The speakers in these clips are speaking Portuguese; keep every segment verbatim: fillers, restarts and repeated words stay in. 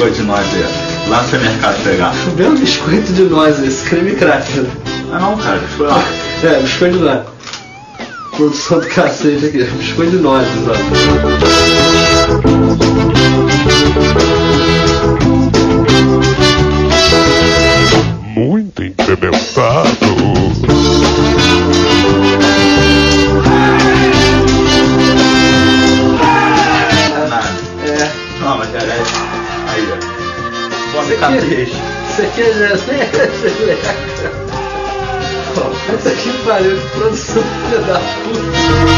biscoito de noz aí. Lá no supermercado pegar. Chovendo biscoito de noz, esse creme cracker. Ah não, cara, biscoito lá. É, biscoito de noz. Produção do cacete aqui, biscoito de noz, exato. Muito incrementado. É. Não, mas é. Aí, ó. Boa cicatriz. Isso aqui é geleca. Puta que pariu, que produção filha da puta.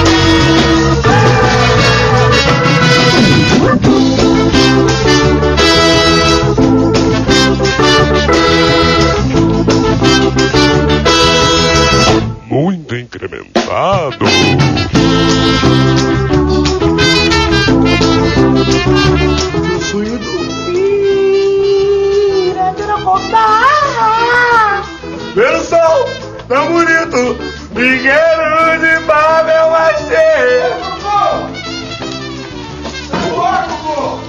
Muito incrementado. Eu sonho dormir. Versão, tá bonito. Miguel de Babel vai ser. Cucu! Cucu!